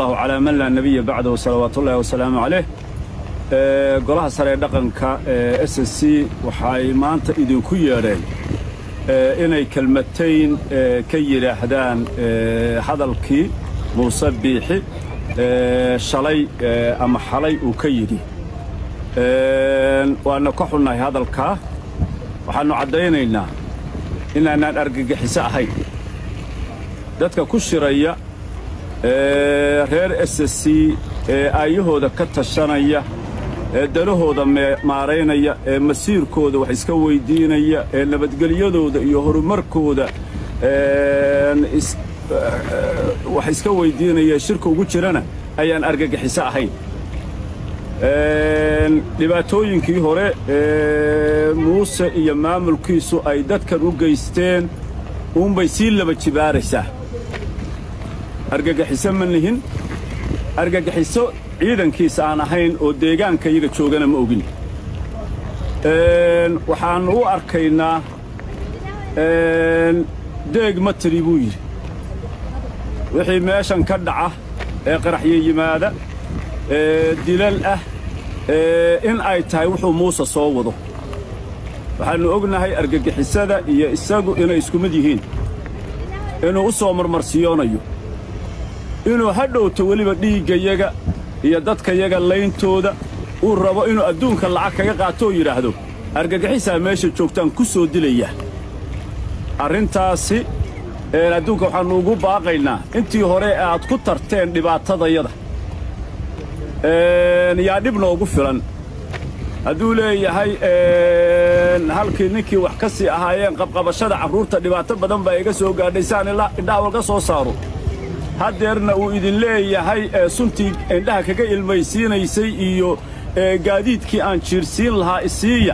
الله على من لا نبي بعده صلوات الله وسلامه عليه. قولها سري دقنك SSC waxay maanta idinku yeedheen inay kalmatayn ka yiraahdaan hadalkii Muuse Biixi shalay ama xalay uu ka yiri waana ka xunnahay hadalka waxaanu cadeynaynaa inaan argagixiso ahayn dadka ku shiraya reer SSC ayahooda ka tashanaya dalahooda maareynaya masiirkooda wax iska weydiinaya nabadgelyadooda iyo horumarkooda wax iska weydiinaya shirka ugu jirana ayaan argagixiso ahayn dhibaatooyinkii hore Muuse iyo maamulkiisu ay dadkan u geysteen bay sii laba jibaaraysaa argagixiso ma nihin argagixiso ciidankiisa aan ahayn oo deegaanka iyaga joogana ma ogin waxaan u arkaynaa deeg ma tiri buu yiri wixii meeshan ka dhaca qaraxyo yimaada dilal ah in ay tahay wuxuu Muuse soo wado waxaanu ognahay argagixisada iyo isagu inay isku mid yihiin inuu u soo marmarsiyoonayo inuu hadhowto waliba dhiigayaga iyo dadka yaga layntooda uu rabo inuu adduunka lacag kaga qaato oo yiraahdo argagixisa meesha joogtaan ku soo dilaya arrintaasi adduunka waxaanu ugu baaqaynaa intii hore aad ku tarteen dhibaatadayada yaa dhib noogu filan hadduu leeyahay halkii ninkii wax ka sii ahaayeen qabqabashada carruurta dhibaato badan baa iga soo gaadhay saan indhaha walka soo saaro haddeerna uu idin leeyahay suntii indhaha kaga ilmaysiinaysay iyo gaadiidkii aan jiirsiin lahaa isiiya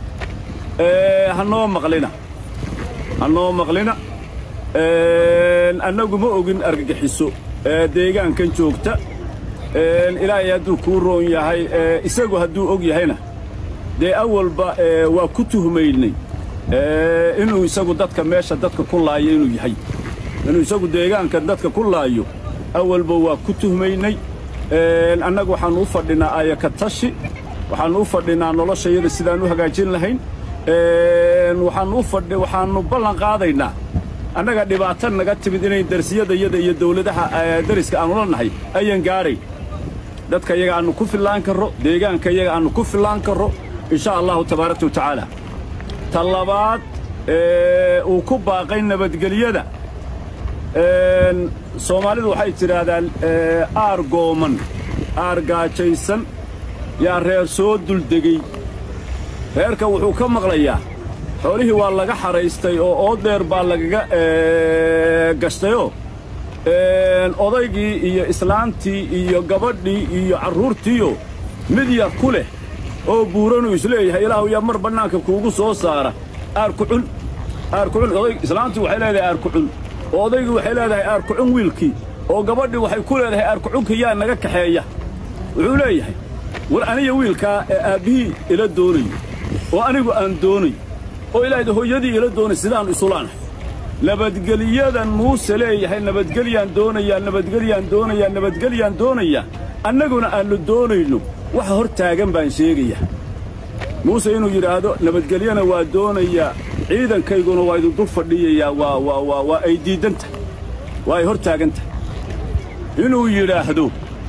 hanoo maqlina annagu ma ogin argagixiso deegaankan joogta ilaahay hadduu kuu roon yahay isagu hadduu og yahayna dee awalba waa ku tuhmaynay inuu isagu dadka meesha dadka ku laayo inuu yahay inuu isagu deegaanka dadka ku laayo awalba waa ku tuhmaynay annagu waxaanu u fadhinaa ayaka tashi waxaanu u fadhinaa noloshayada sidaan u hagaajin lahayn waxaanu ballan qaadaynaa annaga dhibaato naga timid inay darsiyadayada iyo dawladaha dariska aanu la nahay ayaan gaadhay dadka iyaga aanu ku fillaan karro deegaanka iyaga aanu ku fillaan karro insha allahu tabaaraka wa tacaala talabaad uu ku baaqay nabadgelyada Soomaalidu waxay tirahdaan aar gooman aar gaajaysan yaa reer soo duldegay reerka wuxuu ka maqlayaa xoolihii waa laga xaraystay oo dheer baa lagaga gashtayoo odaygii iyo islaantii iyo gabadhii iyo carruurtiiyo mid yar ku leh oo buuranuu isleeyahay ilaahu yaa mar bannaanka kuugu soo saara aar kucun oday islaantii waxay leedahay aar kucun odaygii waxay leedahay aar kucun wiilkii oo gabadhii waxay ku leedahay aar kucunka yaa naga kaxeeya wuxuu leeyahay war aniga wiilkaa aabbihii ila doonayo oo anigu aan doonayo oo ilaahay hooyadii ila doonay sidaan isulaanahay nabadgelyadan Muuse leeyahay nabadgelyaan doonayaa annaguna aanu doonayno waxa hor taagan baan sheegayaa Muuse inuu yiraahdo nabadgelyana waa doonayaa ciidankayguna waa idin dul fadhiyayaa waa ay diidanta waa ay hor taaganta inuu yiraahdo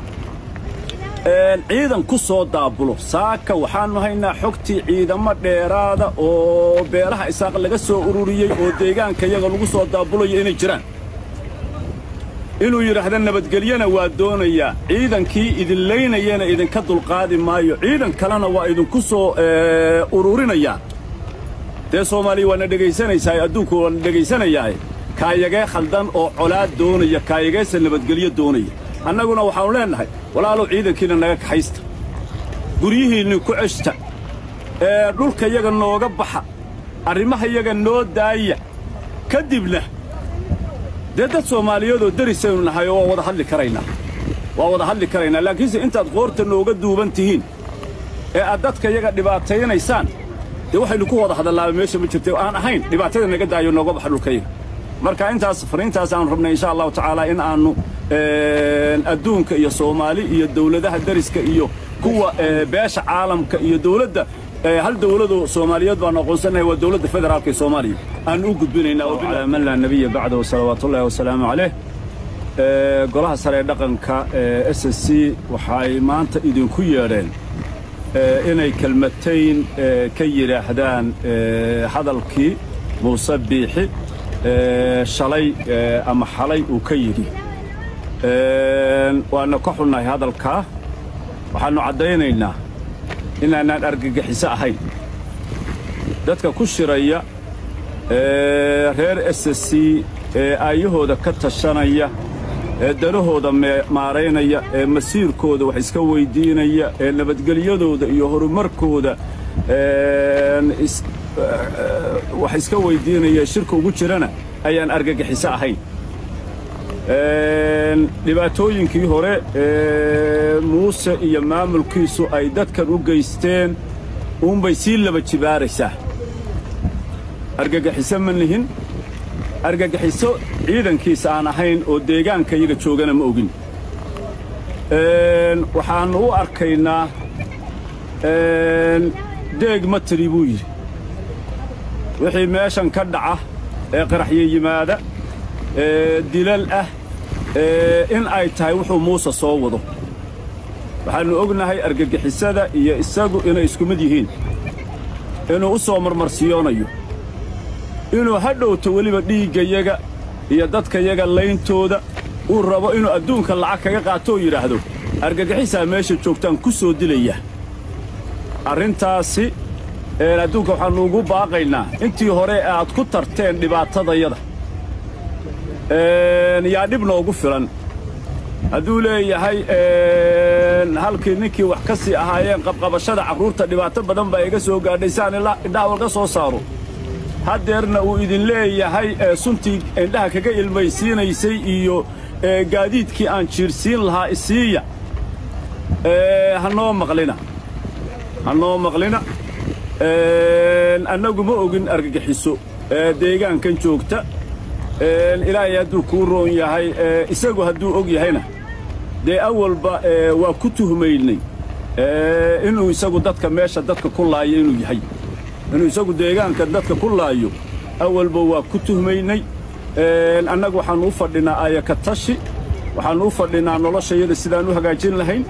ciidan ku soo daabulo saaka waxaanu haynaa xogtii ciidamo dheeraada oo beeraha isaaq laga soo ururiyay oo deegaanka iyaga lagu soo daabulayo inay jiraan inuu yiraahdo nabadgelyana waa doonayaa ciidankii idin leynayana idinka dulqaadi maayo ciidan kalena waa idinku soo ururinaya dee Soomaaliya waana dhageysanaysaa adduunku waana dhageysanayaa kaayagee khaldan oo colaad doonaya kaayageesa nabadgelyo doonaya annaguna waxaanu leenahay walaalow ciidankiina naga kaxaysta guryihiinni ku ceshta dhulka iyaga nooga baxa arrimaha iyaga noo daaya kadibna dee dad Soomaaliyeed oo darisaynu nahay oo wada hadli karaynaa laakiinse intaad qoorta nooga duuban tihiin aad dadka iyaga dhibaataynaysaan dee waxaynu ku wada hadallaa meesha ma jirtay aan ahayn dhibaatada naga daayo nooga baxa dhulka iyaga marka intaas fariintaas aan rabnay insha Allah tacaala in aanu adduunka iyo Soomaali iyo dawladaha dariska iyo kuwa beesha caalamka iyo dawladda hal dawladu Soomaaliyeed baan aqoonsanahay waa dawladda federaalka ee Soomaaliya aan u gudbinaynaa oo man la nabiyya ba'dahu salawaatullaahi wa salaamu alayh golaha sare dhaqanka SSC waxay maanta idinku yeedheen inay kalmatayn ka yiraahdaan hadalkii Muuse Biixi shalay ama xalay uu ka yiri waana ka xunnahay hadalka waxaanu cadaynaynaa inaanaan argagixiso ahayn dadka ku shiraya reer SSC ayahooda ka tashanaya danahooda maareynaya masiirkooda wax iska weydiinaya nabadgelyadooda iyo horumarkooda wax iska weydiinaya shirka ugu jirana ayaan argagixiso ahayn dhibaatooyinkii hore Muuse iyo maamulkiisu ay dadkan u geysteen uunbay sii laba jibaaraysaa argagixiso ma nihin argagixiso ciidankiisa aan ahayn oo deegaanka iyaga joogana ma ogin waxaan u arkaynaa deeg ma tiri buu yidhi wixii meeshan ka dhaca qaraxyo yimaada dilal ah in ay tahay wuxuu Muuse soo wado waxaanu ognahay argagixisada iyo isagu inay isku mid yihiin inuu u soo marmarsiyoonayo inuu hadhowto weliba dhiiggayaga iyo dadkayaga layntooda uu rabo inuu adduunka lacag kaga qaato oo yidhaahdo argagixisaa meesha joogtaan ku soo dilaya arrintaasi adduunka waxaanu ugu baaqaynaa intii hore aad ku tarteen dhibaatadayada yaa dhib noogu filan hadduu leeyahay halkii ninkii wax ka sii ahaayeen qabqabashada carruurta dhibaato badan baa iga soo gaadhay saan indhaha walga soo saaro haddeerna uu idin leeyahay suntii indhaha kaga ilmaysiinaysay iyo gaadiidkii aan jiirsiin lahaa isiiya hanoo maqlina annagu ma ogin argagixiso deegaankan joogta ilaahay hadduu kuu roon yahay isagu hadduu og yahayna dee awalba waa ku tuhmaynay inuu isagu dadka meesha dadka ku laayo inuu yahay inuu isagu deegaanka dadka ku laayo awalba waa ku tuhmaynay annagu waxaanu u fadhinaa ayaka tashi waxaanu u fadhinaa noloshayada sidaan u hagaajin lahayn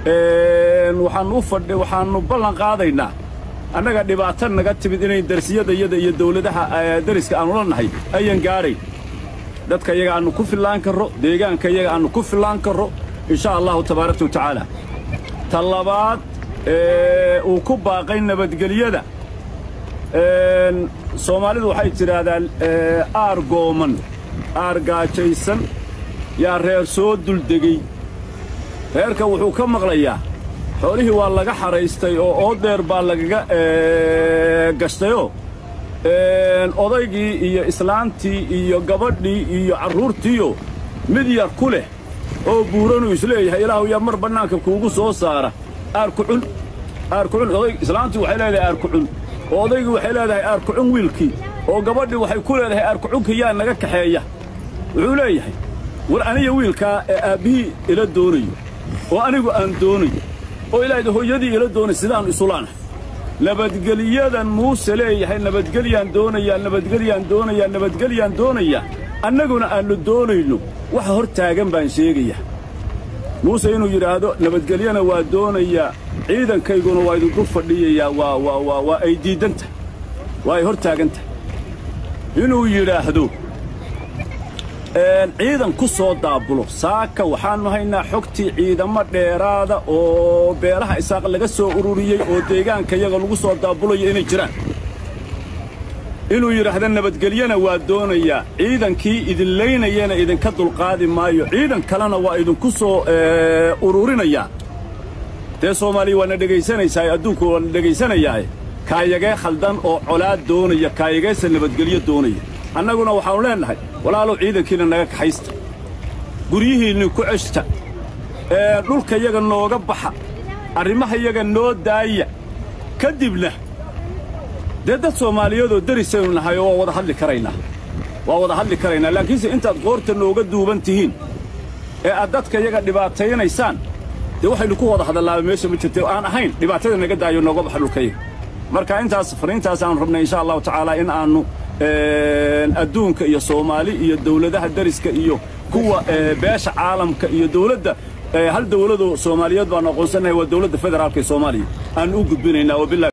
waxaanu ballan qaadaynaa annaga dhibaato naga timid inay darsiyadayada iyo dawladaha dariska aanu la nahay ayaan gaadhayn dadka iyaga aanu ku fillaan karro deegaanka iyaga aanu ku fillaan karro insha allahu tabaaraka wa tacaala talabaad uu ku baaqay nabadgelyada Soomaalidu waxay tirahdaan aar gooman aar gaajaysan yaa reer soo duldegay reerka wuxuu ka maqlayaa xoolihii waa laga xaraystay oo oodeer baa lagaga gashtayoo odaygii iyo islaantii iyo gabadhii iyo carruurtiiyo mid yar ku leh oo buuranuu isleeyahay ilaahu yaa mar bannaanka kuugu soo saara aarkucun islaantii waxay leedahay aarkucun oo odaygii waxay leedahay aarkucun wiilkii oo gabadhii waxay ku leedahay aarkucunka yaa naga kaxeeya wuxuu leeyahay war aniga wiilkaa aabbihii ila doonayo oo anigu aan doonayo oo ilaahay hooyadii ila doonay sidaan isulaanahay nabadgelyadan Muuse leeyahay nabadgelyaan doonayaa annaguna aanu doonayno waxa hor taagan baan sheegayaa Muuse inuu yiraahdo nabadgelyana waa doonayaa ciidankayguna waa idin dul fadhiyayaa waa ay diidanta waa ay hor taaganta inuu yiraahdo ciidan ku soo daabulo saaka waxaanu haynaa xogtii ciidamo dheeraada oo beelaha isaaq laga soo ururiyay oo deegaanka iyaga lagu soo daabulayo inay jiraan inuu yiraahdo nabadgelyana waa doonayaa ciidankii idin leynayana idinka dulqaadi maayo ciidan kalena waa idinku soo ururinaya dee Soomaaliya waana dhagaysanaysaa adduunku waana dhagaysanayaa kaayagee khaldan oo colaad doonaya kaayageesa nabadgelyo doonaya annaguna waxaanu leenahay walaalow ciidankiina naga kaxaysta guryihiinni ku ceshta dhulka iyaga nooga baxa arrimaha iyaga noo daaya kadibna dee dad Soomaaliyeedoo darisaynu nahay oo waa wada hadli karaynaa laakiinse intaad qoorta nooga duuban tihiin أدتك يجا دبعتين إنسان ده واحد يكون واضح هذا الله ماشي بتشتى أنا حين دبعتين نجد أيو نقوم حلو كي مركا أنت سفرين تاسان ربنا إن شاء الله تعالى إن أنو الدون كإيو صومالي إيو الدولة ده الدرس كإيو كوا باش عالم كإيو دولة ده هل دولة صوماليات بنا قصنا هو الدولة الفدرالية الصومالية أن أوجد بيننا وبالله